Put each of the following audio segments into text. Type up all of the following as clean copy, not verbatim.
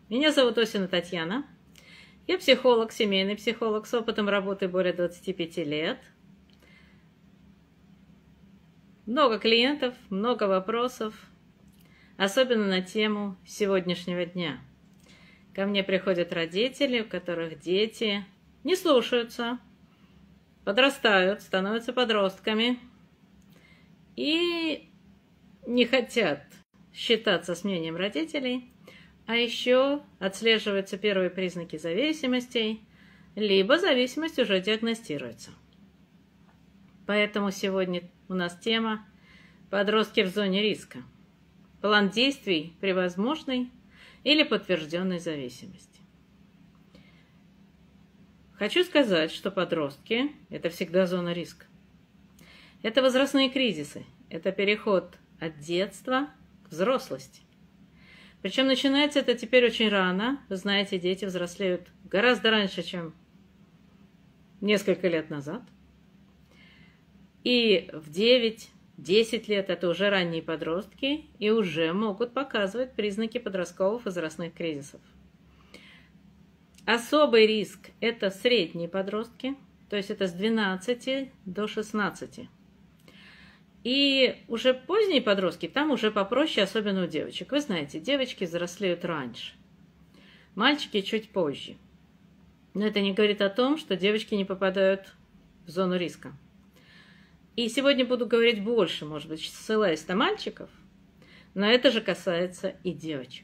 Меня зовут Осина Татьяна. Я психолог, семейный психолог с опытом работы более 25 лет. Много клиентов, много вопросов, особенно на тему сегодняшнего дня. Ко мне приходят родители, у которых дети не слушаются, подрастают, становятся подростками и не хотят считаться с мнением родителей, а еще отслеживаются первые признаки зависимостей, либо зависимость уже диагностируется. Поэтому сегодня у нас тема «Подростки в зоне риска». План действий при возможной или подтвержденной зависимости. Хочу сказать, что подростки – это всегда зона риска. Это возрастные кризисы, это переход от детства к взрослости. Причем начинается это теперь очень рано. Вы знаете, дети взрослеют гораздо раньше, чем несколько лет назад. И в 9-10 лет это уже ранние подростки и уже могут показывать признаки подростковых возрастных кризисов. Особый риск – это средние подростки, то есть это с 12 до 16. И уже поздние подростки, там уже попроще, особенно у девочек. Вы знаете, девочки взрослеют раньше, мальчики чуть позже. Но это не говорит о том, что девочки не попадают в зону риска. И сегодня буду говорить больше, может быть, ссылаясь на мальчиков, но это же касается и девочек.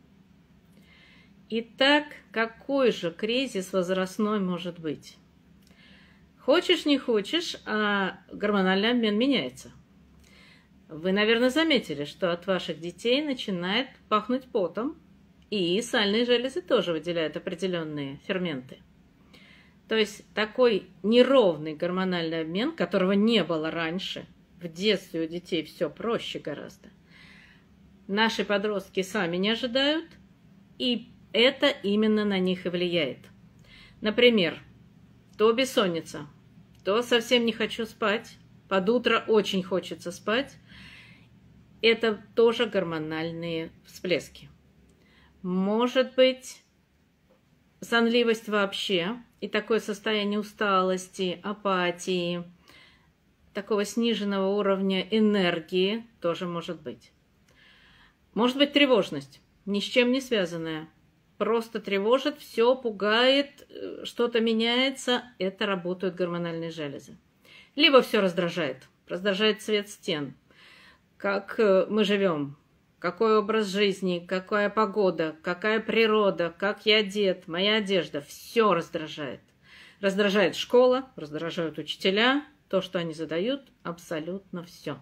Итак, какой же кризис возрастной может быть? Хочешь, не хочешь, а гормональный обмен меняется. Вы, наверное, заметили, что от ваших детей начинает пахнуть потом, и сальные железы тоже выделяют определенные ферменты. То есть такой неровный гормональный обмен, которого не было раньше, в детстве у детей все проще гораздо. Наши подростки сами не ожидают, и это именно на них и влияет. Например, то бессонница, то совсем не хочу спать, под утро очень хочется спать. Это тоже гормональные всплески. Может быть, сонливость вообще, и такое состояние усталости, апатии, такого сниженного уровня энергии тоже может быть. Может быть, тревожность, ни с чем не связанная. Просто тревожит, все пугает, что-то меняется, это работают гормональные железы. Либо все раздражает цвет стен, как мы живем, какой образ жизни, какая погода, какая природа, как я одет, моя одежда, все раздражает. Раздражает школа, раздражают учителя, то, что они задают, абсолютно все.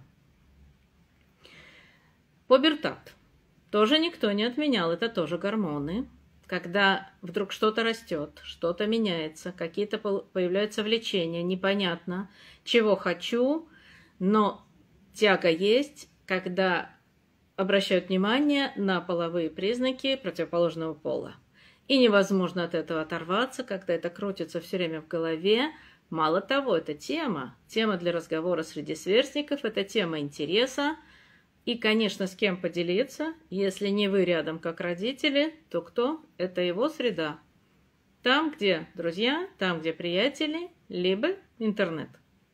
Пубертат тоже никто не отменял, это тоже гормоны. Когда вдруг что-то растет, что-то меняется, какие-то появляются влечения, непонятно, чего хочу, но тяга есть, когда обращают внимание на половые признаки противоположного пола. И невозможно от этого оторваться, когда это крутится все время в голове. Мало того, это тема для разговора среди сверстников, это тема интереса. И, конечно, с кем поделиться, если не вы рядом как родители, то кто? Это его среда. Там, где друзья, там, где приятели, либо интернет.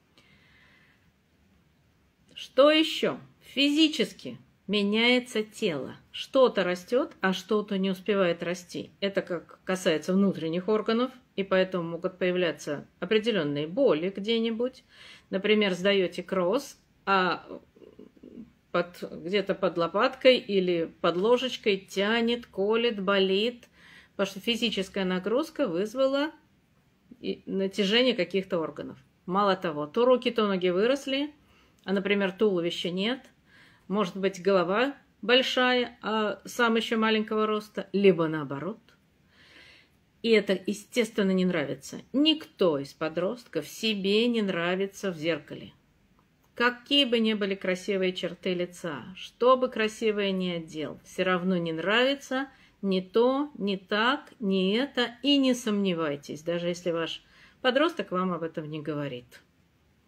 Что еще? Физически меняется тело. Что-то растет, а что-то не успевает расти. Это как касается внутренних органов, и поэтому могут появляться определенные боли где-нибудь. Например, сдаете кросс, а где-то под лопаткой или под ложечкой тянет, колет, болит, потому что физическая нагрузка вызвала натяжение каких-то органов. Мало того, то руки, то ноги выросли, а, например, туловища нет, может быть, голова большая, а сам еще маленького роста, либо наоборот. И это, естественно, не нравится. Никто из подростков себе не нравится в зеркале. Какие бы ни были красивые черты лица, что бы красивое ни одел, все равно не нравится ни то, ни так, ни это, и не сомневайтесь, даже если ваш подросток вам об этом не говорит.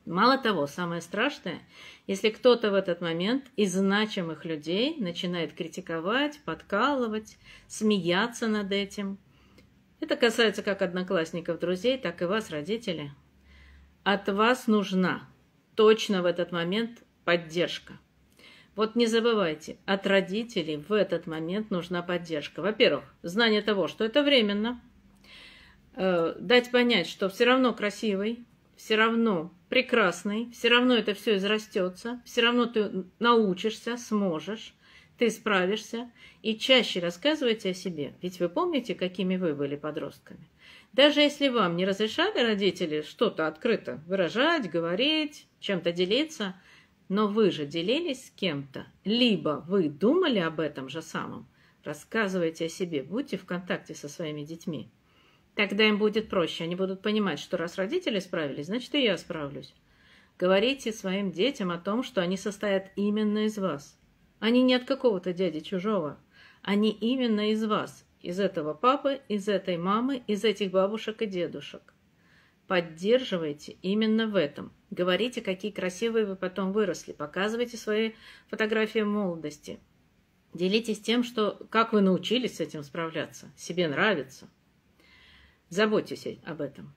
Мало того, самое страшное, если кто-то в этот момент из значимых людей начинает критиковать, подкалывать, смеяться над этим. Это касается как одноклассников, друзей, так и вас, родители. От вас нужна точно в этот момент поддержка. Вот не забывайте, от родителей в этот момент нужна поддержка. Во-первых, знание того, что это временно. Дать понять, что все равно красивый, все равно прекрасный, все равно это все израстется, все равно ты научишься, сможешь, ты справишься. И чаще рассказывайте о себе. Ведь вы помните, какими вы были подростками. Даже если вам не разрешали родители что-то открыто выражать, говорить, чем-то делиться, но вы же делились с кем-то, либо вы думали об этом же самом, рассказывайте о себе, будьте в контакте со своими детьми. Тогда им будет проще, они будут понимать, что раз родители справились, значит и я справлюсь. Говорите своим детям о том, что они состоят именно из вас. Они не от какого-то дяди чужого, они именно из вас, из этого папы, из этой мамы, из этих бабушек и дедушек. Поддерживайте именно в этом. Говорите, какие красивые вы потом выросли. Показывайте свои фотографии молодости. Делитесь тем, как вы научились с этим справляться. Себе нравится. Заботьтесь об этом.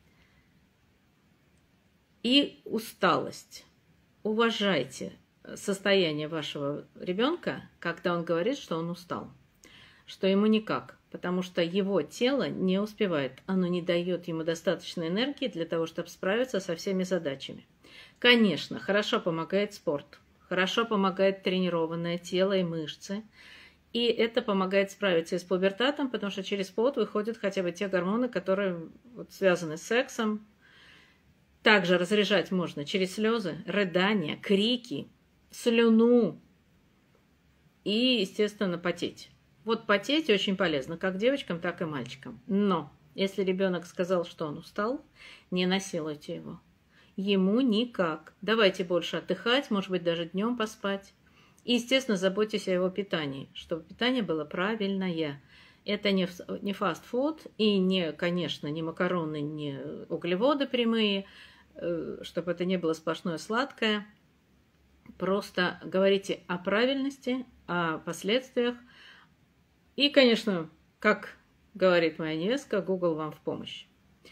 И усталость. Уважайте состояние вашего ребенка, когда он говорит, что он устал, что ему никак, потому что его тело не успевает, оно не дает ему достаточной энергии для того, чтобы справиться со всеми задачами. Конечно, хорошо помогает спорт, хорошо помогает тренированное тело и мышцы, и это помогает справиться и с пубертатом, потому что через пот выходят хотя бы те гормоны, которые связаны с сексом. Также разряжать можно через слезы, рыдания, крики, слюну и, естественно, потеть. Вот потеть очень полезно, как девочкам, так и мальчикам. Но если ребенок сказал, что он устал, не насилуйте его. Ему никак. Давайте больше отдыхать, может быть, даже днем поспать. И, естественно, заботьтесь о его питании, чтобы питание было правильное. Это не фастфуд и не, конечно, не макароны, не углеводы прямые, чтобы это не было сплошное сладкое. Просто говорите о правильности, о последствиях. И, конечно, как говорит моя невестка, Google вам в помощь.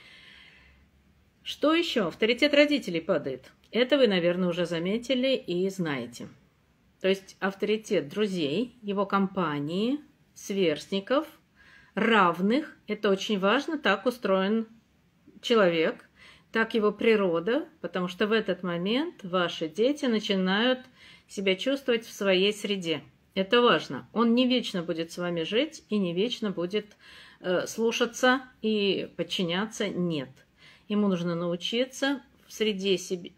Что еще? Авторитет родителей падает. Это вы, наверное, уже заметили и знаете. То есть авторитет друзей, его компании, сверстников, равных. Это очень важно, так устроен человек, так его природа, потому что в этот момент ваши дети начинают себя чувствовать в своей среде. Это важно. Он не вечно будет с вами жить и не вечно будет слушаться и подчиняться. Нет. Ему нужно научиться в среде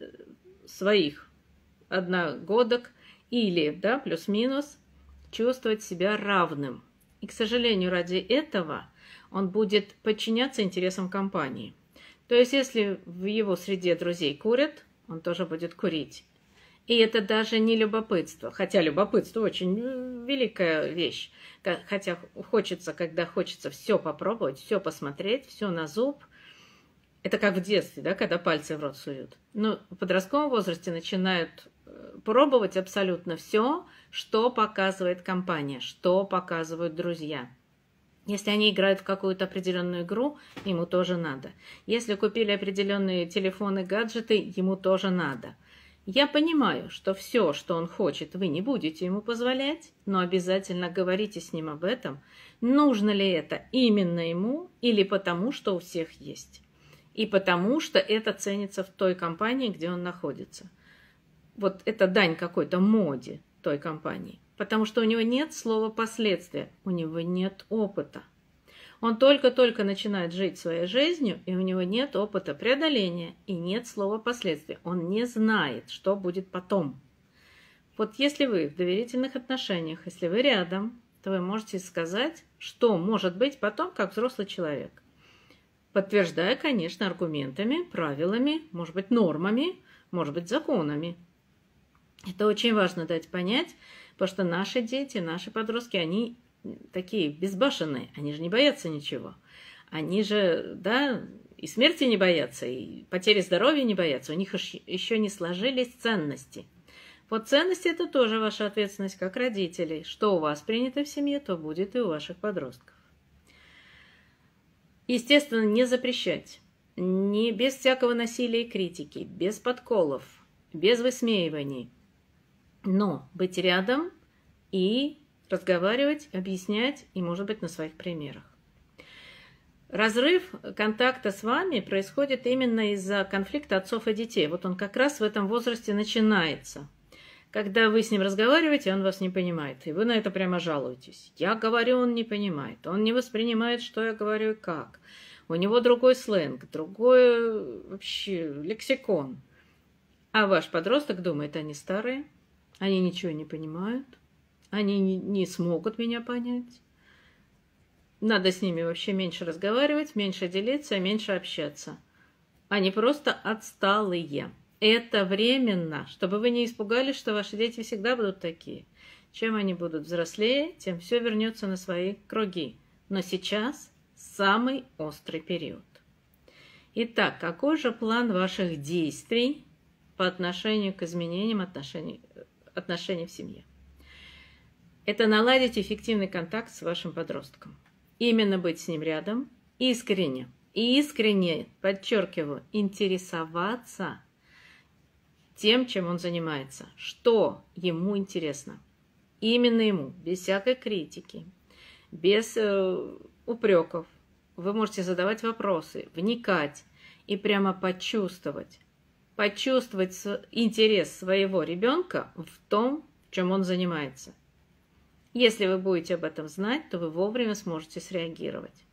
своих одногодок или, да, плюс-минус, чувствовать себя равным. И, к сожалению, ради этого он будет подчиняться интересам компании. То есть, если в его среде друзей курят, он тоже будет курить. И это даже не любопытство, хотя любопытство очень великая вещь. Хотя хочется, когда хочется все попробовать, все посмотреть, все на зуб. Это как в детстве, да, когда пальцы в рот суют. Но в подростковом возрасте начинают пробовать абсолютно все, что показывает компания, что показывают друзья. Если они играют в какую-то определенную игру, ему тоже надо. Если купили определенные телефоны, гаджеты, ему тоже надо. Я понимаю, что все, что он хочет, вы не будете ему позволять, но обязательно говорите с ним об этом. Нужно ли это именно ему или потому, что у всех есть? И потому, что это ценится в той компании, где он находится. Вот это дань какой-то моде той компании. Потому что у него нет слова «последствия», у него нет опыта. Он только-только начинает жить своей жизнью, и у него нет опыта преодоления, и нет слова «последствия». Он не знает, что будет потом. Вот если вы в доверительных отношениях, если вы рядом, то вы можете сказать, что может быть потом, как взрослый человек. Подтверждая, конечно, аргументами, правилами, может быть, нормами, может быть, законами. Это очень важно дать понять, потому что наши дети, наши подростки, они такие безбашенные, они же не боятся ничего. Они же, да, и смерти не боятся, и потери здоровья не боятся. У них еще не сложились ценности. Вот ценности – это тоже ваша ответственность как родителей. Что у вас принято в семье, то будет и у ваших подростков. Естественно, не запрещать. Не без всякого насилия и критики, без подколов, без высмеиваний. Но быть рядом и разговаривать, объяснять, и, может быть, на своих примерах. Разрыв контакта с вами происходит именно из-за конфликта отцов и детей. Вот он как раз в этом возрасте начинается. Когда вы с ним разговариваете, он вас не понимает, и вы на это прямо жалуетесь. Я говорю, он не понимает, он не воспринимает, что я говорю и как. У него другой сленг, другой вообще лексикон. А ваш подросток думает, они старые, они ничего не понимают, они не смогут меня понять. Надо с ними вообще меньше разговаривать, меньше делиться, меньше общаться. Они просто отсталые. Это временно, чтобы вы не испугались, что ваши дети всегда будут такие. Чем они будут взрослее, тем все вернется на свои круги. Но сейчас самый острый период. Итак, какой же план ваших действий по отношению к изменениям отношений в семье? Это наладить эффективный контакт с вашим подростком. Именно быть с ним рядом, искренне, подчеркиваю, интересоваться тем, чем он занимается, что ему интересно. Именно ему, без всякой критики, без упреков. Вы можете задавать вопросы, вникать и прямо почувствовать интерес своего ребенка в том, чем он занимается. Если вы будете об этом знать, то вы вовремя сможете среагировать.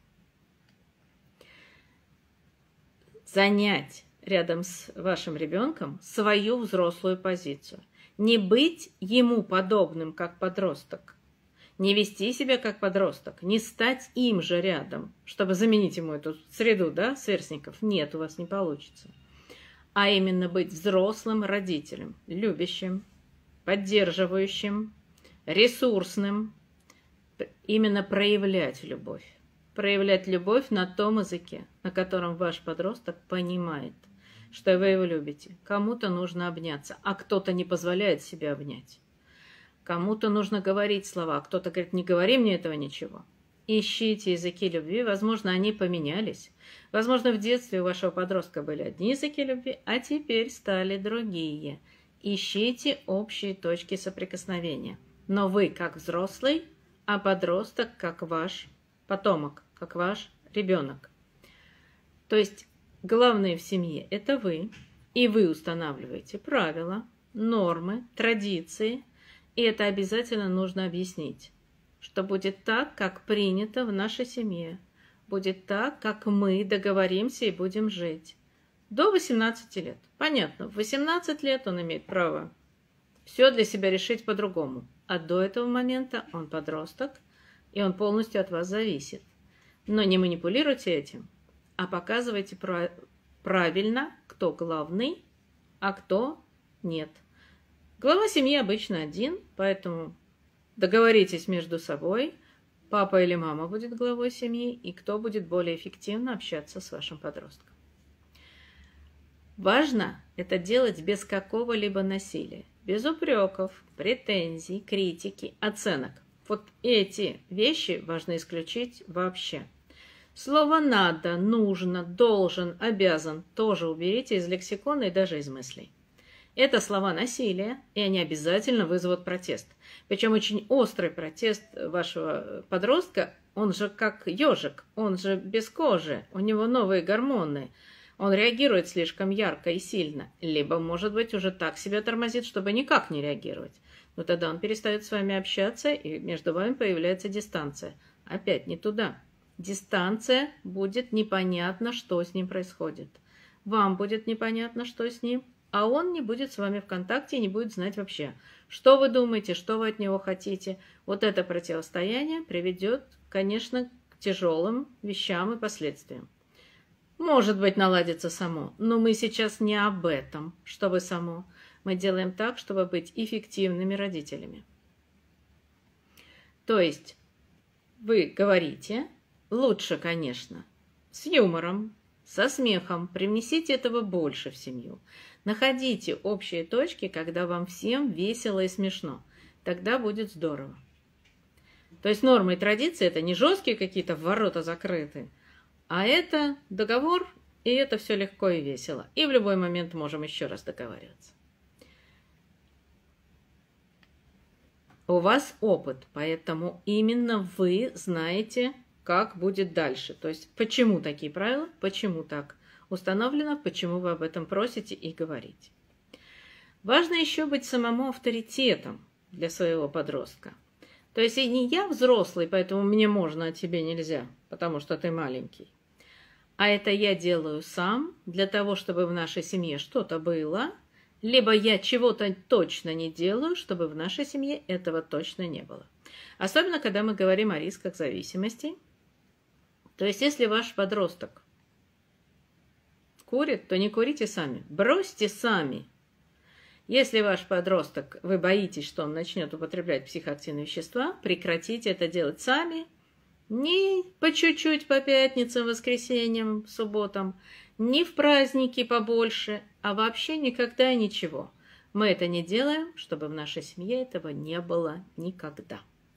Занять рядом с вашим ребенком свою взрослую позицию. Не быть ему подобным, как подросток. Не вести себя как подросток. Не стать им же рядом, чтобы заменить ему эту среду, сверстников. Нет, у вас не получится. А именно быть взрослым родителем, любящим, поддерживающим, ресурсным. Именно проявлять любовь. Проявлять любовь на том языке, на котором ваш подросток понимает, что вы его любите. Кому-то нужно обняться, а кто-то не позволяет себе обнять. Кому-то нужно говорить слова, а кто-то говорит, не говори мне этого ничего. Ищите языки любви, возможно, они поменялись. Возможно, в детстве у вашего подростка были одни языки любви, а теперь стали другие. Ищите общие точки соприкосновения. Но вы как взрослый, а подросток как ваш потомок, как ваш ребенок. То есть главное в семье – это вы, и вы устанавливаете правила, нормы, традиции, и это обязательно нужно объяснить, что будет так, как принято в нашей семье, будет так, как мы договоримся и будем жить. До 18 лет. Понятно, в 18 лет он имеет право все для себя решить по-другому, а до этого момента он подросток, и он полностью от вас зависит. Но не манипулируйте этим, а показывайте правильно, кто главный, а кто нет. Глава семьи обычно один, поэтому договоритесь между собой, папа или мама будет главой семьи, и кто будет более эффективно общаться с вашим подростком. Важно это делать без какого-либо насилия, без упреков, претензий, критики, оценок. Вот эти вещи важно исключить вообще. Слово «надо», «нужно», «должен», «обязан» тоже уберите из лексикона и даже из мыслей. Это слова насилия, и они обязательно вызовут протест. Причем очень острый протест вашего подростка, он же как ежик, он же без кожи, у него новые гормоны, он реагирует слишком ярко и сильно, либо, может быть, уже так себя тормозит, чтобы никак не реагировать. Но тогда он перестает с вами общаться, и между вами появляется дистанция. Опять не туда. Дистанция, будет непонятно, что с ним происходит. Вам будет непонятно, что с ним, а он не будет с вами в контакте и не будет знать вообще, что вы думаете, что вы от него хотите. Вот это противостояние приведет, конечно, к тяжелым вещам и последствиям. Может быть, наладится само, но мы сейчас не об этом, чтобы само. Мы делаем так, чтобы быть эффективными родителями. То есть вы говорите, лучше, конечно, с юмором, со смехом, привнесите этого больше в семью. Находите общие точки, когда вам всем весело и смешно. Тогда будет здорово. То есть нормы и традиции – это не жесткие какие-то ворота закрыты, а это договор, и это все легко и весело. И в любой момент можем еще раз договариваться. У вас опыт, поэтому именно вы знаете, как будет дальше. То есть почему такие правила, почему так установлено, почему вы об этом просите и говорите. Важно еще быть самому авторитетом для своего подростка. То есть и не я взрослый, поэтому мне можно, а тебе нельзя, потому что ты маленький. А это я делаю сам для того, чтобы в нашей семье что-то было, либо я чего-то точно не делаю, чтобы в нашей семье этого точно не было. Особенно, когда мы говорим о рисках зависимости. То есть, если ваш подросток курит, то не курите сами, бросьте сами. Если ваш подросток, вы боитесь, что он начнет употреблять психоактивные вещества, прекратите это делать сами. Не по чуть-чуть по пятницам, воскресеньям, субботам, не в праздники побольше, а вообще никогда и ничего. Мы это не делаем, чтобы в нашей семье этого не было никогда.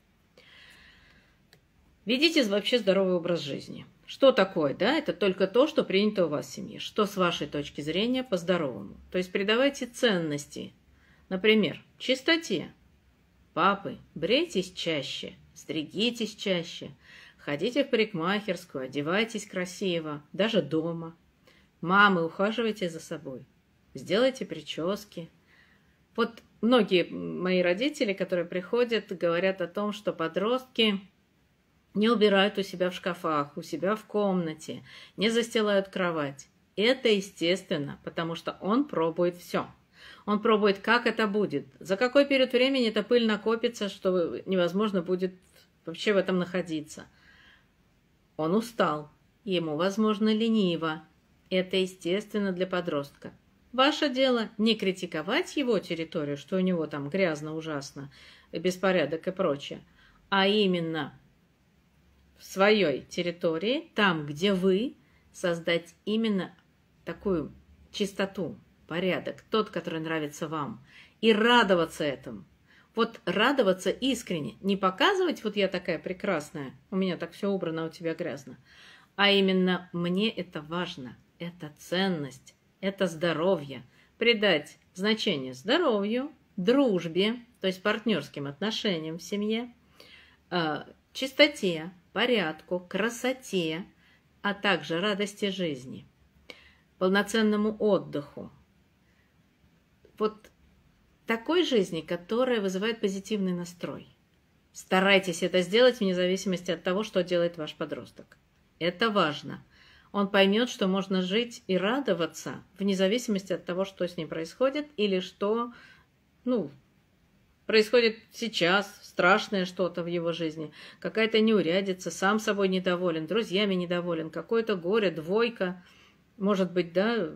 Ведите вообще здоровый образ жизни. Что такое, да? Это только то, что принято у вас в семье. Что с вашей точки зрения по-здоровому. То есть придавайте ценности. Например, чистоте. Папы, брейтесь чаще, стригитесь чаще, ходите в парикмахерскую, одевайтесь красиво, даже дома. Мамы, ухаживайте за собой, сделайте прически. Вот многие мои родители, которые приходят, говорят о том, что подростки не убирают у себя в шкафах, у себя в комнате, не застилают кровать. Это естественно, потому что он пробует все. Он пробует, как это будет, за какой период времени эта пыль накопится, что невозможно будет вообще в этом находиться. Он устал, ему, возможно, лениво. Это естественно для подростка. Ваше дело не критиковать его территорию, что у него там грязно, ужасно, беспорядок и прочее, а именно в своей территории, там, где вы, создать именно такую чистоту, порядок, тот, который нравится вам, и радоваться этому. Вот радоваться искренне, не показывать, вот я такая прекрасная, у меня так все убрано, а у тебя грязно, а именно мне это важно, это ценность, это здоровье, придать значение здоровью, дружбе, то есть партнерским отношениям в семье, чистоте, порядку, красоте, а также радости жизни, полноценному отдыху. Вот такой жизни, которая вызывает позитивный настрой. Старайтесь это сделать вне зависимости от того, что делает ваш подросток. Это важно. Он поймет, что можно жить и радоваться вне зависимости от того, что с ним происходит или что, происходит сейчас, страшное что-то в его жизни, какая-то неурядица, сам собой недоволен, друзьями недоволен, какое-то горе, двойка, может быть, да,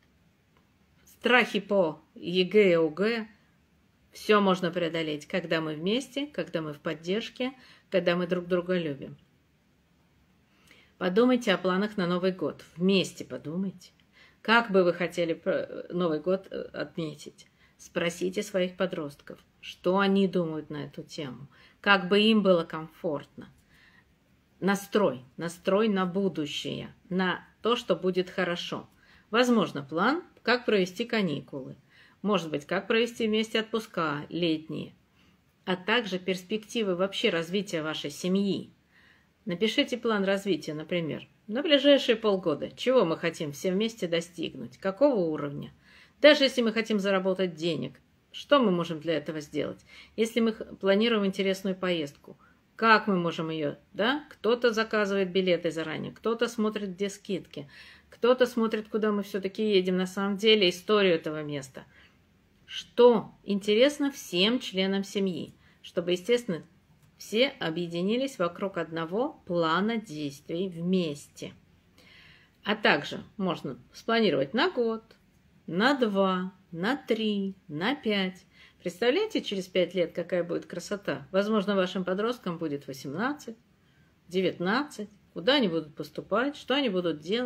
страхи по ЕГЭ и ОГЭ. Все можно преодолеть, когда мы вместе, когда мы в поддержке, когда мы друг друга любим. Подумайте о планах на Новый год. Вместе подумайте. Как бы вы хотели Новый год отметить? Спросите своих подростков, что они думают на эту тему, как бы им было комфортно. Настрой на будущее, на то, что будет хорошо. Возможно, план, как провести каникулы, может быть, как провести вместе отпуска летние, а также перспективы вообще развития вашей семьи. Напишите план развития, например, на ближайшие полгода. Чего мы хотим все вместе достигнуть? Какого уровня? Даже если мы хотим заработать денег, что мы можем для этого сделать? Если мы планируем интересную поездку, как мы можем ее, да? Кто-то заказывает билеты заранее, кто-то смотрит, где скидки, кто-то смотрит, куда мы все-таки едем на самом деле, историю этого места. Что интересно всем членам семьи, чтобы, естественно, все объединились вокруг одного плана действий вместе. А также можно спланировать на год, на 2, на 3, на 5. Представляете, через 5 лет какая будет красота? Возможно, вашим подросткам будет 18, 19. Куда они будут поступать, что они будут делать?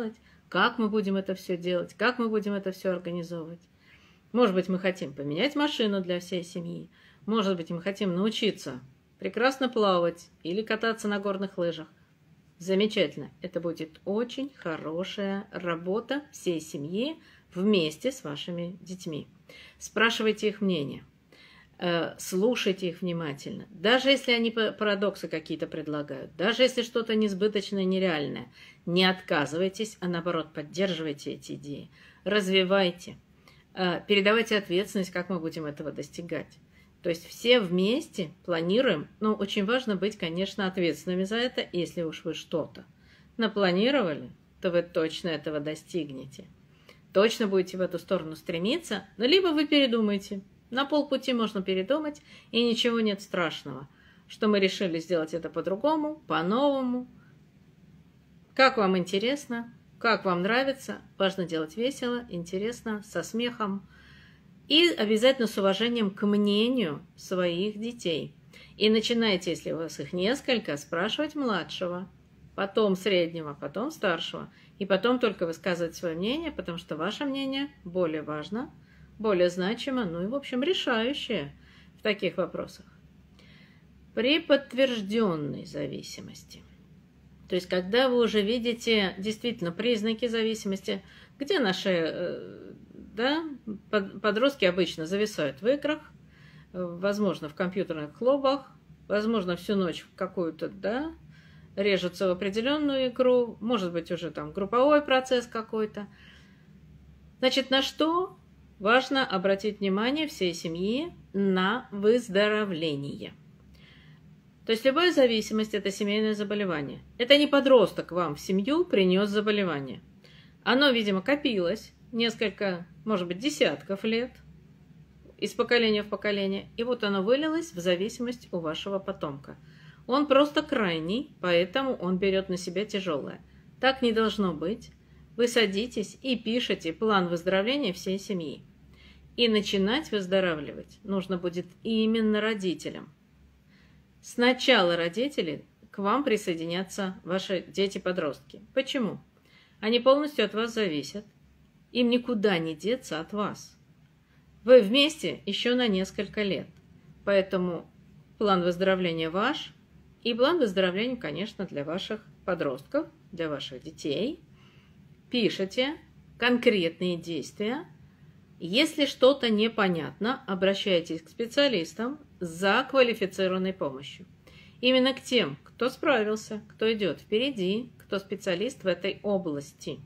как мы будем это все делать, как мы будем это все организовывать. Может быть, мы хотим поменять машину для всей семьи, может быть, мы хотим научиться прекрасно плавать или кататься на горных лыжах. Замечательно. Это будет очень хорошая работа всей семьи вместе с вашими детьми. Спрашивайте их мнение, слушайте их внимательно. Даже если они парадоксы какие-то предлагают, даже если что-то несбыточное, нереальное, не отказывайтесь, а наоборот поддерживайте эти идеи, развивайте, передавайте ответственность, как мы будем этого достигать. То есть все вместе планируем, но очень важно быть, конечно, ответственными за это, если уж вы что-то напланировали, то вы точно этого достигнете. Точно будете в эту сторону стремиться, но либо вы передумаете. На полпути можно передумать, и ничего нет страшного, что мы решили сделать это по-другому, по-новому. Как вам интересно, как вам нравится, важно делать весело, интересно, со смехом. И обязательно с уважением к мнению своих детей. И начинайте, если у вас их несколько, спрашивать младшего, потом среднего, потом старшего. И потом только высказывать свое мнение, потому что ваше мнение более важно, более значимо, ну и, в общем, решающее в таких вопросах. При подтвержденной зависимости. То есть, когда вы уже видите действительно признаки зависимости, где наши... подростки обычно зависают в играх, возможно, в компьютерных клубах, возможно, всю ночь в какую-то, режутся в определенную игру, может быть, уже там групповой процесс какой-то. Значит, на что важно обратить внимание всей семьи? На выздоровление. То есть любая зависимость – это семейное заболевание. Это не подросток вам в семью принес заболевание. Оно, видимо, копилось несколько, может быть, десятков лет, из поколения в поколение, и вот оно вылилось в зависимость у вашего потомка. Он просто крайний, поэтому он берет на себя тяжелое. Так не должно быть. Вы садитесь и пишете план выздоровления всей семьи. И начинать выздоравливать нужно будет именно родителям. Сначала родители, к вам присоединятся ваши дети-подростки. Почему? Они полностью от вас зависят. Им никуда не деться от вас. Вы вместе еще на несколько лет. Поэтому план выздоровления ваш, и план выздоровления, конечно, для ваших подростков, для ваших детей. Пишите конкретные действия. Если что-то непонятно, обращайтесь к специалистам за квалифицированной помощью. Именно к тем, кто справился, кто идет впереди, кто специалист в этой области.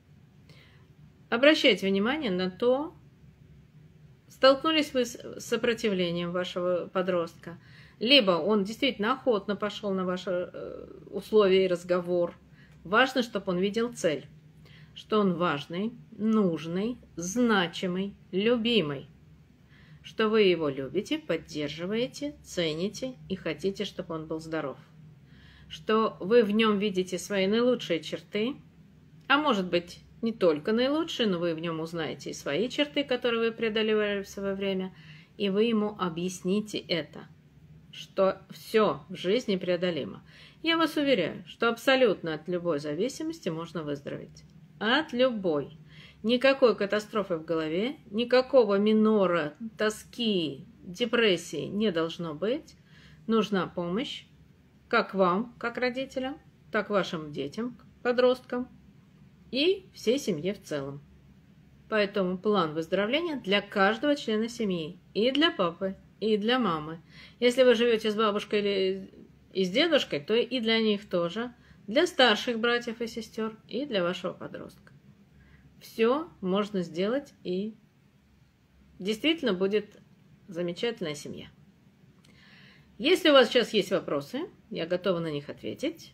Обращайте внимание на то, столкнулись вы с сопротивлением вашего подростка, либо он действительно охотно пошел на ваши условия и разговор. Важно, чтобы он видел цель, что он важный, нужный, значимый, любимый, что вы его любите, поддерживаете, цените и хотите, чтобы он был здоров, что вы в нем видите свои наилучшие черты, а может быть, не только наилучшие, но вы в нем узнаете и свои черты, которые вы преодолевали в свое время, и вы ему объясните это, что все в жизни преодолимо. Я вас уверяю, что абсолютно от любой зависимости можно выздороветь. От любой. Никакой катастрофы в голове, никакого минора, тоски, депрессии не должно быть. Нужна помощь как вам, как родителям, так вашим детям, подросткам и всей семье в целом. Поэтому план выздоровления для каждого члена семьи, и для папы, и для мамы. Если вы живете с бабушкой или с дедушкой, то и для них тоже, для старших братьев и сестер, и для вашего подростка. Все можно сделать, и действительно будет замечательная семья. Если у вас сейчас есть вопросы, я готова на них ответить.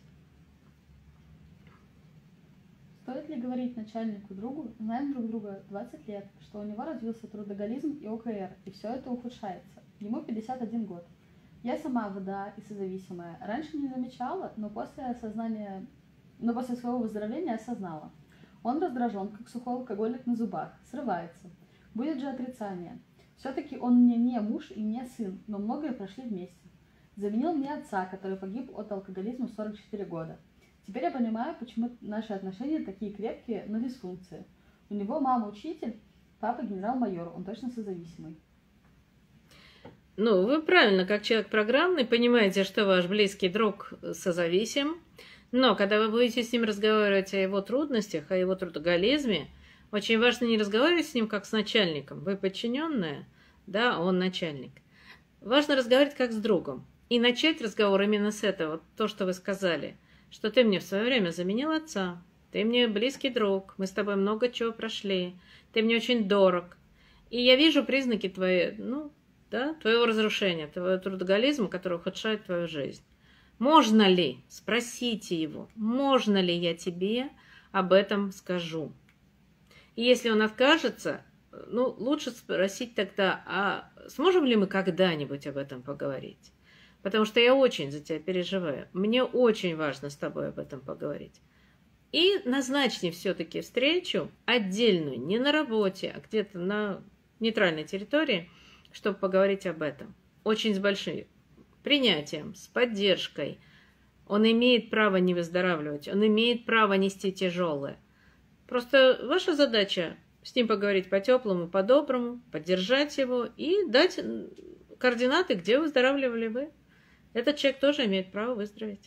Стоит ли говорить начальнику другу, знаем друг друга 20 лет, что у него развился трудоголизм и ОКР, и все это ухудшается? Ему 51 год. Я сама ВДА и созависимая. Раньше не замечала, но после своего выздоровления осознала. Он раздражен, как сухой алкоголик на зубах, срывается. Будет же отрицание. Все-таки он мне не муж и не сын, но многое прошли вместе. Заменил мне отца, который погиб от алкоголизма в 44 года. Теперь я понимаю, почему наши отношения такие крепкие, но дисфункции. У него мама учитель, папа генерал-майор, он точно созависимый. Ну, вы правильно, как человек программный, понимаете, что ваш близкий друг созависим, но когда вы будете с ним разговаривать о его трудностях, о его трудоголизме, очень важно не разговаривать с ним как с начальником. Вы подчиненная, да, он начальник. Важно разговаривать как с другом. И начать разговор именно с этого, то, что вы сказали, что ты мне в свое время заменил отца, ты мне близкий друг, мы с тобой много чего прошли, ты мне очень дорог. И я вижу признаки твоего разрушения, твоего трудоголизма, который ухудшает твою жизнь. Можно ли, спросите его, можно ли я тебе об этом скажу? И если он откажется, лучше спросить тогда, а сможем ли мы когда-нибудь об этом поговорить? Потому что я очень за тебя переживаю. Мне очень важно с тобой об этом поговорить. И назначьте все-таки встречу отдельную, не на работе, а где-то на нейтральной территории, чтобы поговорить об этом. Очень с большим принятием, с поддержкой. Он имеет право не выздоравливать, он имеет право нести тяжелое. Просто ваша задача с ним поговорить по-теплому, по-доброму, поддержать его и дать координаты, где выздоравливали вы. Этот человек тоже имеет право выздороветь.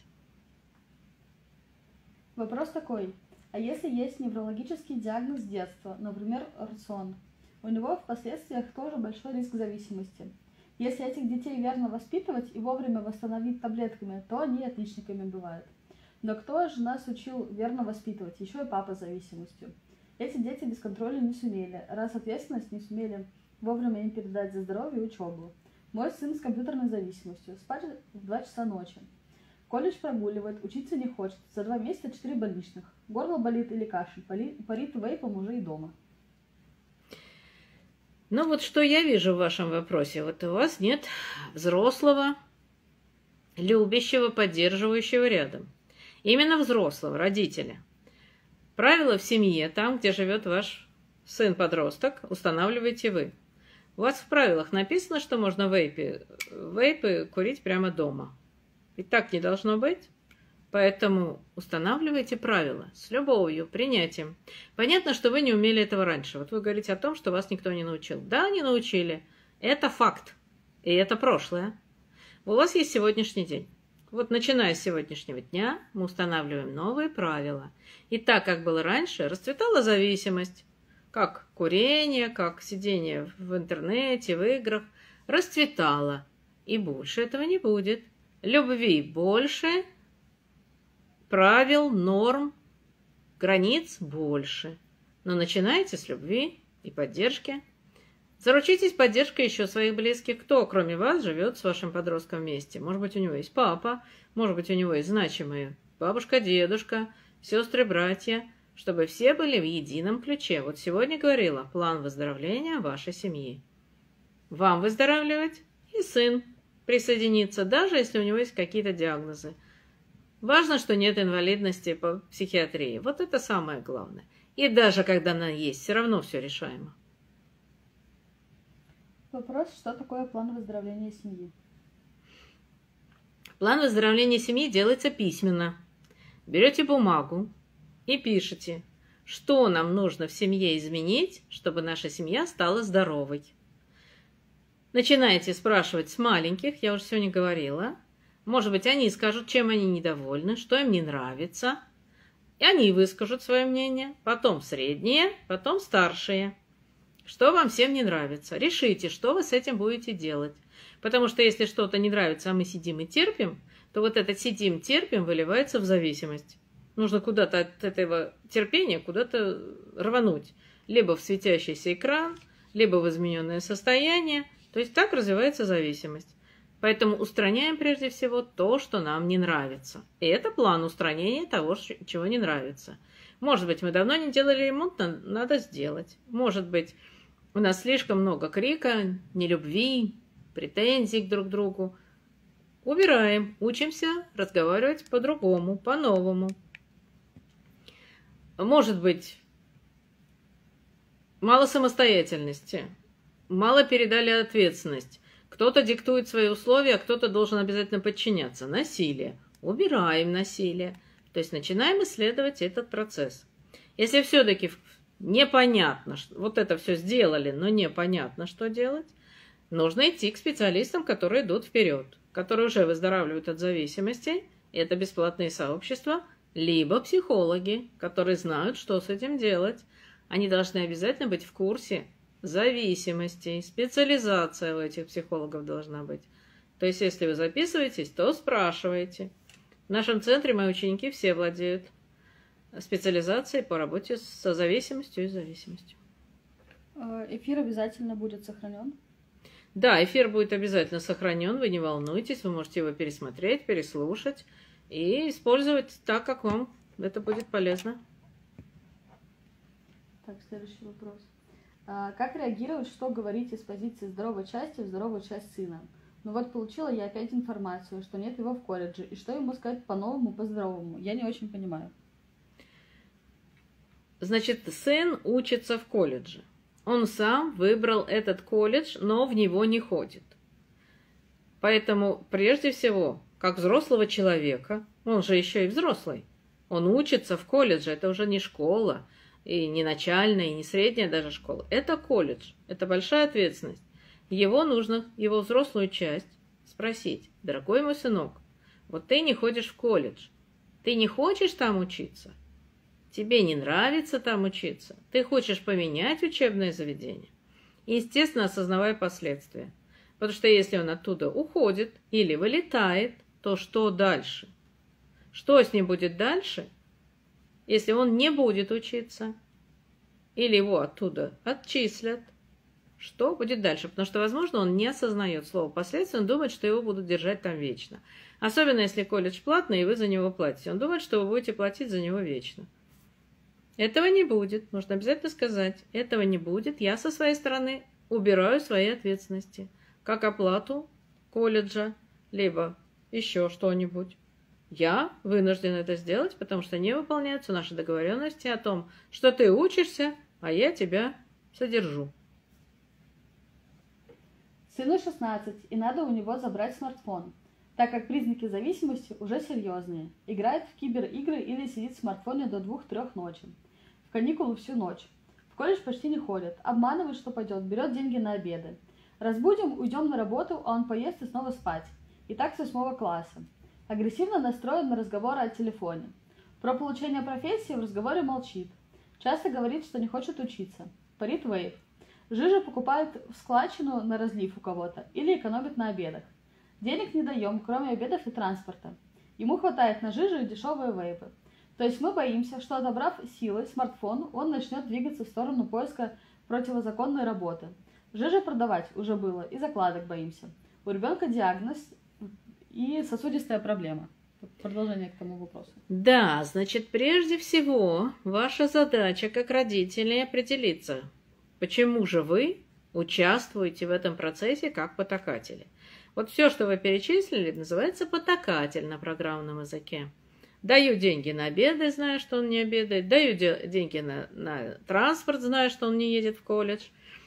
Вопрос такой. А если есть неврологический диагноз с детства, например, РСОН, у него в последствиях тоже большой риск зависимости. Если этих детей верно воспитывать и вовремя восстановить таблетками, то они отличниками бывают. Но кто же нас учил верно воспитывать? Еще и папа с зависимостью. Эти дети без контроля не сумели, раз ответственность не сумели вовремя им передать за здоровье и учебу. Мой сын с компьютерной зависимостью, спать в 2 часа ночи. Колледж прогуливает, учиться не хочет, за 2 месяца 4 больничных. Горло болит или кашель, парит вейпом уже и дома. Ну вот что я вижу в вашем вопросе. Вот у вас нет взрослого, любящего, поддерживающего рядом. Именно взрослого, родителя. Правила в семье, там, где живет ваш сын-подросток, устанавливаете вы. У вас в правилах написано, что можно вейпы курить прямо дома. Ведь так не должно быть. Поэтому устанавливайте правила с любовью, принятием. Понятно, что вы не умели этого раньше. Вот вы говорите о том, что вас никто не научил. Да, не научили. Это факт. И это прошлое. У вас есть сегодняшний день. Вот начиная с сегодняшнего дня мы устанавливаем новые правила. И так, как было раньше, расцветала зависимость. Как курение, как сидение в интернете, в играх. Расцветала. И больше этого не будет. Любви больше. Правил, норм, границ больше. Но начинайте с любви и поддержки. Заручитесь поддержкой еще своих близких. Кто, кроме вас, живет с вашим подростком вместе? Может быть, у него есть папа, может быть, у него есть значимые бабушка, дедушка, сестры, братья, чтобы все были в едином ключе. Вот сегодня говорила план выздоровления вашей семьи. Вам выздоравливать и сын присоединиться, даже если у него есть какие-то диагнозы. Важно, что нет инвалидности по психиатрии. Вот это самое главное. И даже когда она есть, все равно все решаемо. Вопрос, что такое план выздоровления семьи? План выздоровления семьи делается письменно. Берете бумагу и пишете, что нам нужно в семье изменить, чтобы наша семья стала здоровой. Начинаете спрашивать с маленьких, я уже сегодня говорила. Может быть, они скажут, чем они недовольны, что им не нравится. И они выскажут свое мнение. Потом средние, потом старшие. Что вам всем не нравится? Решите, что вы с этим будете делать. Потому что если что-то не нравится, а мы сидим и терпим, то вот это сидим, терпим выливается в зависимость. Нужно куда-то от этого терпения куда-то рвануть. Либо в светящийся экран, либо в измененное состояние. То есть так развивается зависимость. Поэтому устраняем прежде всего то, что нам не нравится. И это план устранения того, чего не нравится. Может быть, мы давно не делали ремонт, надо сделать. Может быть, у нас слишком много крика, нелюбви, претензий друг к другу. Убираем, учимся разговаривать по-другому, по-новому. Может быть, мало самостоятельности, мало передали ответственность. Кто-то диктует свои условия, а кто-то должен обязательно подчиняться. Насилие. Убираем насилие. То есть начинаем исследовать этот процесс. Если все-таки непонятно, вот это все сделали, но непонятно, что делать, нужно идти к специалистам, которые идут вперед, которые уже выздоравливают от зависимости. Это бесплатные сообщества, либо психологи, которые знают, что с этим делать. Они должны обязательно быть в курсе зависимостей, специализация у этих психологов должна быть. То есть, если вы записываетесь, то спрашивайте. В нашем центре мои ученики все владеют специализацией по работе со зависимостью и зависимостью. Эфир обязательно будет сохранен? Да, эфир будет обязательно сохранен, вы не волнуйтесь, вы можете его пересмотреть, переслушать и использовать так, как вам это будет полезно. Так, следующий вопрос. Как реагировать, что говорить из позиции здоровой части в здоровую часть сына? Ну вот получила я опять информацию, что нет его в колледже, и что ему сказать по-новому, по-здоровому? Я не очень понимаю. Значит, сын учится в колледже. Он сам выбрал этот колледж, но в него не ходит. Поэтому, прежде всего, как взрослого человека, он же еще и взрослый, он учится в колледже, это уже не школа, и не начальная, и не средняя даже школа. Это колледж, это большая ответственность. Его нужно, его взрослую часть, спросить: дорогой мой сынок, вот ты не ходишь в колледж, ты не хочешь там учиться? Тебе не нравится там учиться? Ты хочешь поменять учебное заведение? И, естественно, осознавая последствия. Потому что если он оттуда уходит или вылетает, то что дальше? Что с ним будет дальше, если он не будет учиться? Или его оттуда отчислят? Что будет дальше? Потому что, возможно, он не осознает слово последствия, он думает, что его будут держать там вечно. Особенно, если колледж платный, и вы за него платите. Он думает, что вы будете платить за него вечно. Этого не будет. Нужно обязательно сказать: этого не будет. Я со своей стороны убираю свои ответственности. Как оплату колледжа, либо еще что-нибудь. Я вынужден это сделать, потому что не выполняются наши договоренности о том, что ты учишься, а я тебя содержу. Сыну 16, и надо у него забрать смартфон, так как признаки зависимости уже серьезные. Играет в киберигры или сидит в смартфоне до 2-3 ночи. В каникулы всю ночь. В колледж почти не ходит. Обманывает, что пойдет, берет деньги на обеды. Разбудим, уйдем на работу, а он поест и снова спать. И так с 8 класса. Агрессивно настроен на разговоры о телефоне. Про получение профессии в разговоре молчит. Часто говорит, что не хочет учиться. Парит вейп. Жижа покупает в складчину на разлив у кого-то или экономит на обедах. Денег не даем, кроме обедов и транспорта. Ему хватает на жижу и дешевые вейпы. То есть мы боимся, что, отобрав силой смартфон, он начнет двигаться в сторону поиска противозаконной работы. Жижа продавать уже было, и закладок боимся. У ребенка диагноз и сосудистая проблема. Продолжение к тому вопросу. Да, значит, прежде всего, ваша задача как родителей определиться, почему же вы участвуете в этом процессе как потакатели. Вот все, что вы перечислили, называется потакатель на программном языке. Даю деньги на обеды, зная, что он не обедает. Даю деньги на транспорт, зная, что он не едет в колледж.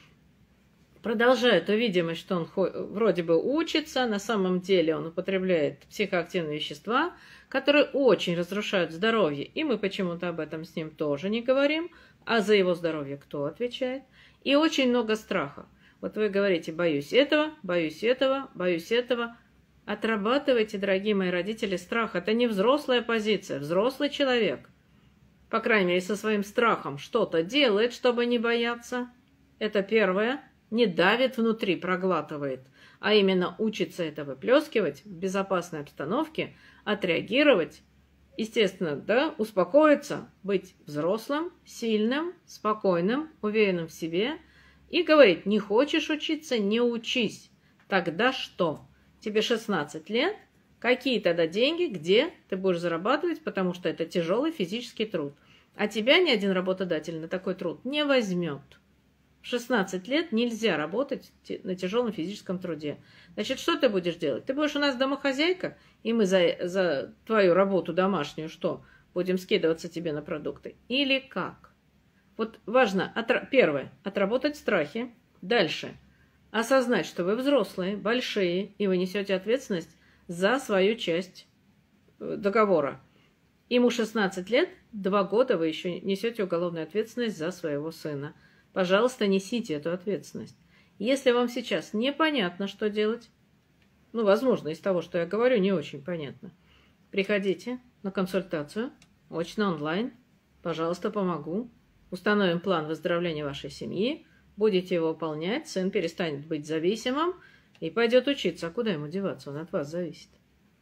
Продолжаю ту видимость, что он вроде бы учится, на самом деле он употребляет психоактивные вещества, которые очень разрушают здоровье. И мы почему-то об этом с ним тоже не говорим. А за его здоровье кто отвечает? И очень много страха. Вот вы говорите: боюсь этого, боюсь этого, боюсь этого. Отрабатывайте, дорогие мои родители, страх. Это не взрослая позиция. Взрослый человек, по крайней мере, со своим страхом что-то делает, чтобы не бояться. Это первое. Не давит внутри, проглатывает, а именно учится это выплескивать в безопасной обстановке, отреагировать, естественно, да, успокоиться, быть взрослым, сильным, спокойным, уверенным в себе и говорить: не хочешь учиться, не учись. Тогда что? Тебе 16 лет, какие тогда деньги, где ты будешь зарабатывать, потому что это тяжелый физический труд. А тебя ни один работодатель на такой труд не возьмет. В 16 лет нельзя работать на тяжелом физическом труде. Значит, что ты будешь делать? Ты будешь у нас домохозяйка, и мы за твою работу домашнюю что? Будем скидываться тебе на продукты? Или как? Вот важно, первое, отработать страхи. Дальше, осознать, что вы взрослые, большие, и вы несете ответственность за свою часть договора. Ему 16 лет, 2 года вы еще несете уголовную ответственность за своего сына. Пожалуйста, несите эту ответственность. Если вам сейчас непонятно, что делать, ну, возможно, из того, что я говорю, не очень понятно, приходите на консультацию, очно онлайн, пожалуйста, помогу. Установим план выздоровления вашей семьи, будете его выполнять, сын перестанет быть зависимым и пойдет учиться. А куда ему деваться? Он от вас зависит.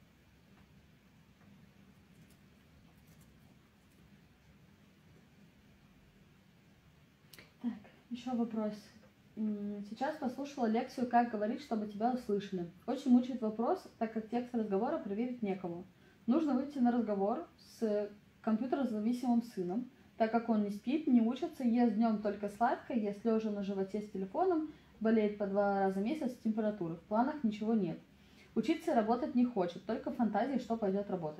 Так, еще вопрос. Сейчас послушала лекцию «Как говорить, чтобы тебя услышали». Очень мучает вопрос, так как текст разговора проверить некому. Нужно выйти на разговор с компьютерозависимым сыном, так как он не спит, не учится, ест днем только сладкое, ест лежа на животе с телефоном, болеет по 2 раза в месяц с температурой. В планах ничего нет. Учиться и работать не хочет, только фантазии, что пойдет работать.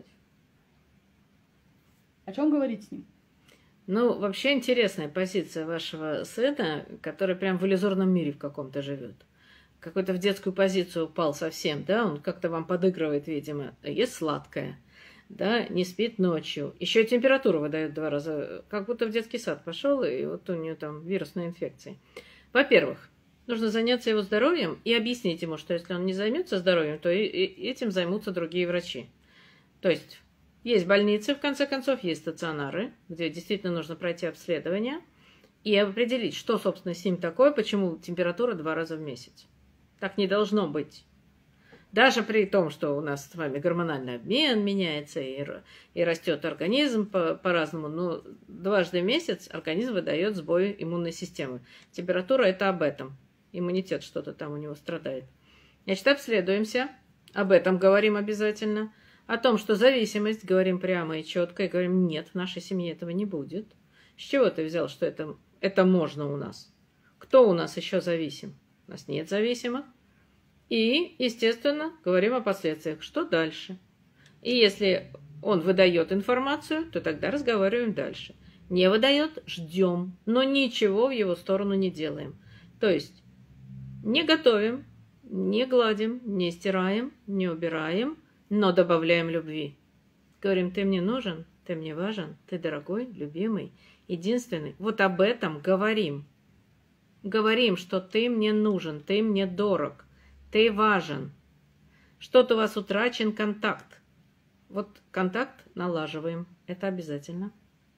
О чем говорить с ним? Ну, вообще интересная позиция вашего сына, который прям в иллюзорном мире в каком-то живет. Какой-то в детскую позицию упал совсем, да, он как-то вам подыгрывает, видимо, ест сладкое, да, не спит ночью. Еще и температуру выдает 2 раза, как будто в детский сад пошел, и вот у нее там вирусные инфекции. Во-первых, нужно заняться его здоровьем и объяснить ему, что если он не займется здоровьем, то и этим займутся другие врачи. То есть есть больницы, в конце концов, есть стационары, где действительно нужно пройти обследование и определить, что, собственно, с ним такое, почему температура 2 раза в месяц. Так не должно быть. Даже при том, что у нас с вами гормональный обмен меняется и растет организм по-разному, но 2 раза в месяц организм выдает сбой иммунной системы. Температура – это об этом. Иммунитет что-то там у него страдает. Значит, обследуемся, об этом говорим обязательно. О том, что зависимость, говорим прямо и четко, и говорим, нет, в нашей семье этого не будет. С чего ты взял, что это можно у нас? Кто у нас еще зависим? У нас нет зависимых. И, естественно, говорим о последствиях. Что дальше? И если он выдает информацию, то тогда разговариваем дальше. Не выдает – ждем, но ничего в его сторону не делаем. То есть не готовим, не гладим, не стираем, не убираем, но добавляем любви. Говорим, ты мне нужен, ты мне важен, ты дорогой, любимый, единственный. Вот об этом говорим. Говорим, что ты мне нужен, ты мне дорог, ты важен. Что-то у вас утрачен контакт. Вот контакт налаживаем. Это обязательно.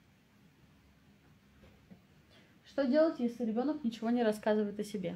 Что делать, если ребенок ничего не рассказывает о себе?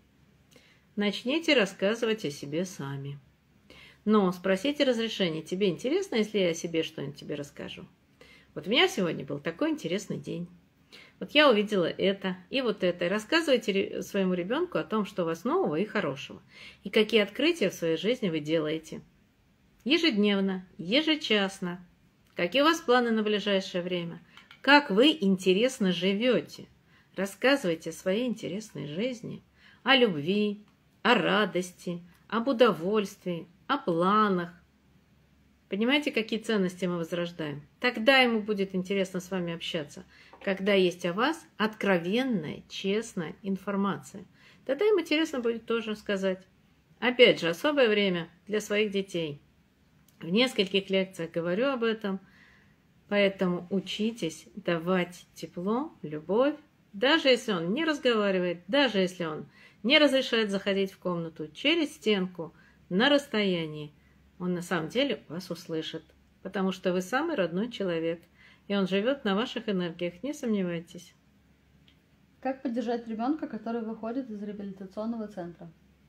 Начните рассказывать о себе сами. Но спросите разрешение. Тебе интересно, если я о себе что-нибудь тебе расскажу? Вот у меня сегодня был такой интересный день. Вот я увидела это и вот это. И рассказывайте своему ребенку о том, что у вас нового и хорошего. И какие открытия в своей жизни вы делаете. Ежедневно, ежечасно. Какие у вас планы на ближайшее время. Как вы интересно живете. Рассказывайте о своей интересной жизни. О любви, о радости, об удовольствии, о планах. Понимаете, какие ценности мы возрождаем? Тогда ему будет интересно с вами общаться, когда есть о вас откровенная, честная информация. Тогда им интересно будет тоже сказать. Опять же, особое время для своих детей. В нескольких лекциях говорю об этом, поэтому учитесь давать тепло, любовь, даже если он не разговаривает, даже если он не разрешает заходить в комнату через стенку, на расстоянии, он на самом деле вас услышит, потому что вы самый родной человек, и он живет на ваших энергиях, не сомневайтесь. Как поддержать ребенка, который выходит из реабилитационного центра?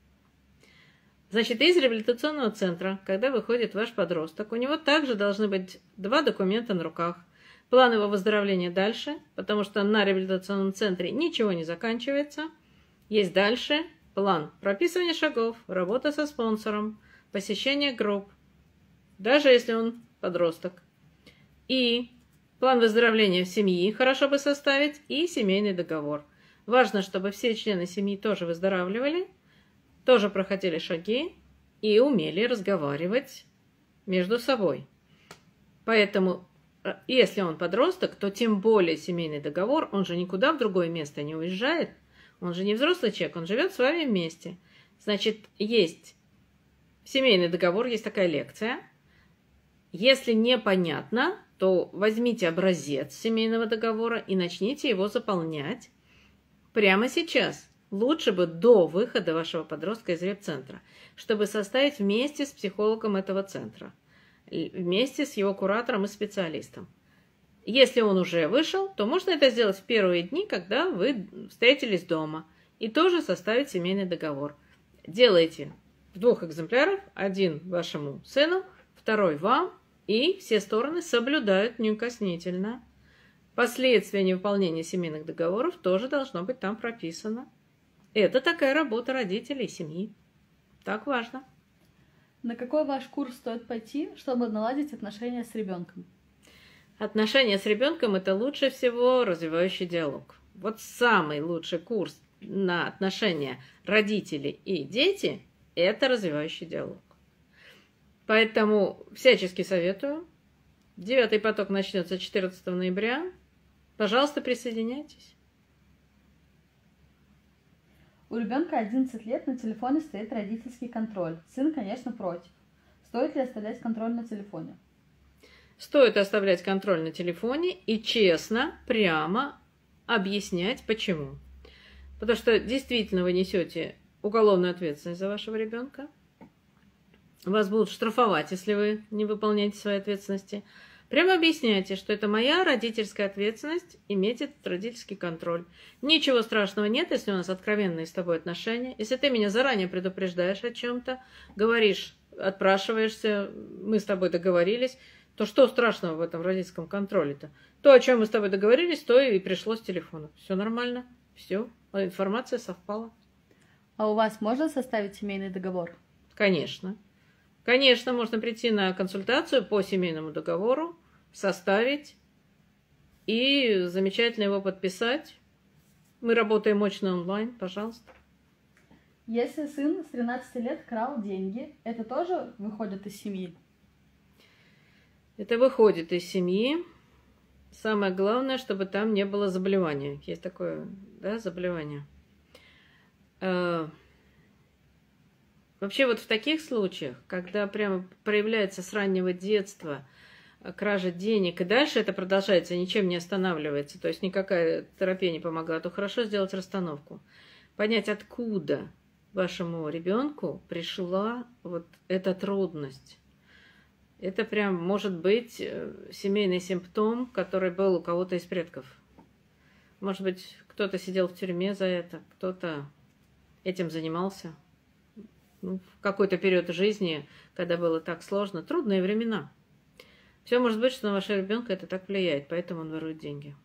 Значит, из реабилитационного центра, когда выходит ваш подросток, у него также должны быть 2 документа на руках. План его выздоровления дальше, потому что на реабилитационном центре ничего не заканчивается. Есть дальше план прописывания шагов, работа со спонсором, посещение групп, даже если он подросток. И план выздоровления семьи хорошо бы составить, и семейный договор. Важно, чтобы все члены семьи тоже выздоравливали, тоже проходили шаги и умели разговаривать между собой. Поэтому, если он подросток, то тем более семейный договор, он же никуда в другое место не уезжает, он же не взрослый человек, он живет с вами вместе. Значит, есть семейный договор, есть такая лекция. Если непонятно, то возьмите образец семейного договора и начните его заполнять прямо сейчас. Лучше бы до выхода вашего подростка из реп-центра, чтобы составить вместе с психологом этого центра, вместе с его куратором и специалистом. Если он уже вышел, то можно это сделать в первые дни, когда вы встретились дома, и тоже составить семейный договор. Делайте в 2 экземплярах, один вашему сыну, второй вам, и все стороны соблюдают неукоснительно. Последствия невыполнения семейных договоров тоже должно быть там прописано. Это такая работа родителей, семьи. Так важно. На какой ваш курс стоит пойти, чтобы наладить отношения с ребенком? Отношения с ребенком – это лучше всего развивающий диалог. Вот самый лучший курс на отношения родителей и дети – это развивающий диалог. Поэтому всячески советую. 9-й поток начнется 14 ноября. Пожалуйста, присоединяйтесь. У ребенка 11 лет, на телефоне стоит родительский контроль. Сын, конечно, против. Стоит ли оставлять контроль на телефоне? Стоит оставлять контроль на телефоне и честно, прямо объяснять, почему. Потому что действительно вы несете уголовную ответственность за вашего ребенка. Вас будут штрафовать, если вы не выполняете свои ответственности. Прямо объясняйте, что это моя родительская ответственность иметь этот родительский контроль. Ничего страшного нет, если у нас откровенные с тобой отношения. Если ты меня заранее предупреждаешь о чем-то, говоришь, отпрашиваешься, мы с тобой договорились, то что страшного в этом родительском контроле-то? То, о чем мы с тобой договорились, то и пришло с телефона. Все нормально, все, информация совпала. А у вас можно составить семейный договор? Конечно. Конечно, можно прийти на консультацию по семейному договору, составить и замечательно его подписать. Мы работаем очно онлайн, пожалуйста. Если сын с 13 лет крал деньги, это тоже выходит из семьи? Это выходит из семьи. Самое главное, чтобы там не было заболевания. Есть такое, да, заболевание. Вообще вот в таких случаях, когда прямо проявляется с раннего детства кража денег, и дальше это продолжается, ничем не останавливается, то есть никакая терапия не помогла, то хорошо сделать расстановку. Понять, откуда вашему ребенку пришла вот эта трудность. Это прям может быть семейный симптом, который был у кого-то из предков. Может быть, кто-то сидел в тюрьме за это, кто-то этим занимался. В какой-то период жизни, когда было так сложно, трудные времена. Все может быть, что на вашего ребенка это так влияет, поэтому он ворует деньги.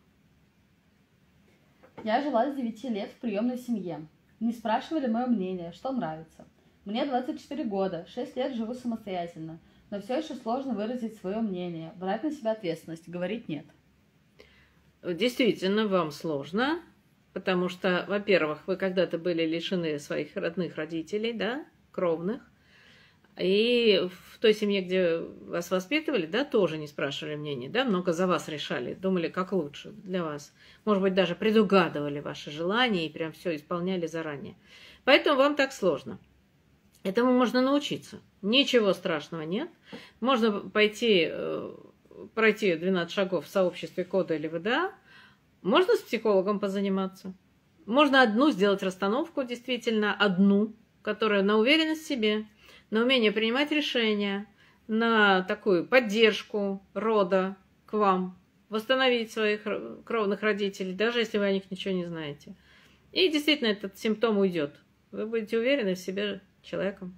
Я жила с 9 лет в приемной семье. Не спрашивали мое мнение, что нравится. Мне 24 года, 6 лет живу самостоятельно, но все еще сложно выразить свое мнение, брать на себя ответственность, говорить нет. Действительно, вам сложно, потому что, во-первых, вы когда-то были лишены своих родных родителей, да, кровных. И в той семье, где вас воспитывали, да, тоже не спрашивали мнения, да, много за вас решали, думали, как лучше для вас. Может быть, даже предугадывали ваши желания и прям все исполняли заранее. Поэтому вам так сложно. Этому можно научиться. Ничего страшного нет. Можно пройти 12 шагов в сообществе кода или ВДА. Можно с психологом позаниматься. Можно одну сделать расстановку, действительно, одну, которая на уверенность в себе, на умение принимать решения, на такую поддержку рода к вам, восстановить своих кровных родителей, даже если вы о них ничего не знаете. И действительно этот симптом уйдет. Вы будете уверены в себе человеком.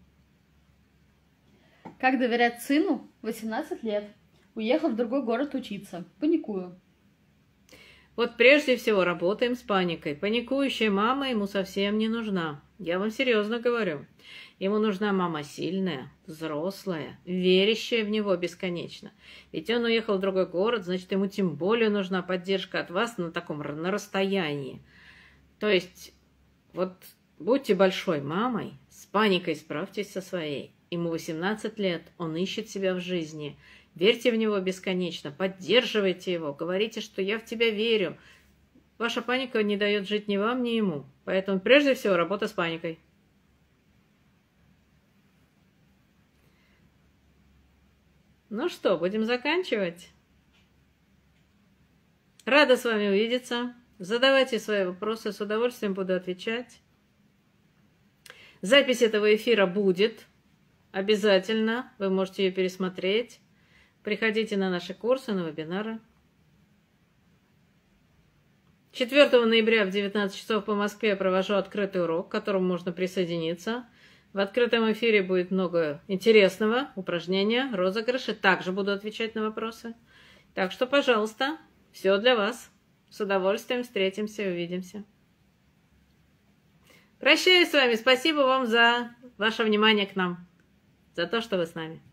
Как доверять сыну? 18 лет. Уехал в другой город учиться. Паникую. Вот прежде всего работаем с паникой. Паникующая мама ему совсем не нужна. Я вам серьезно говорю. Ему нужна мама сильная, взрослая, верящая в него бесконечно. Ведь он уехал в другой город, значит, ему тем более нужна поддержка от вас на расстоянии. То есть, вот будьте большой мамой, с паникой справьтесь со своей. Ему 18 лет, он ищет себя в жизни. Верьте в него бесконечно, поддерживайте его, говорите, что я в тебя верю. Ваша паника не дает жить ни вам, ни ему. Поэтому прежде всего работа с паникой. Ну что, будем заканчивать? Рада с вами увидеться. Задавайте свои вопросы, с удовольствием буду отвечать. Запись этого эфира будет обязательно. Вы можете ее пересмотреть. Приходите на наши курсы, на вебинары. 4 ноября в 19 часов по Москве я провожу открытый урок, к которому можно присоединиться. В открытом эфире будет много интересного, упражнения, розыгрыши. Также буду отвечать на вопросы. Так что, пожалуйста, все для вас. С удовольствием встретимся и увидимся. Прощаюсь с вами. Спасибо вам за ваше внимание к нам, за то, что вы с нами.